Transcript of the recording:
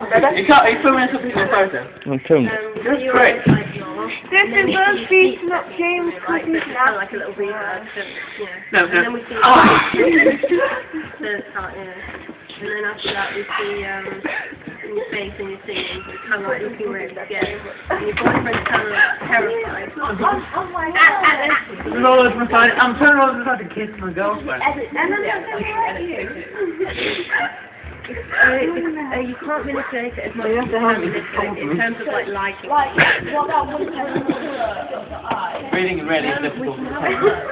Are you filming something in the photo? I'm filming. That's great. This is us beating up James because he's Kind of like a little rebirth, you know. No, And then we see the start, and then after that we see your face and you're singing, it's kind of like looking ready to go. And your boyfriend's kind of like terrified. oh my god. I'm turning all this to kiss my girlfriend. You can't manipulate it as much as you can manipulate it in terms of like liking. Like, what that one Reading really difficult.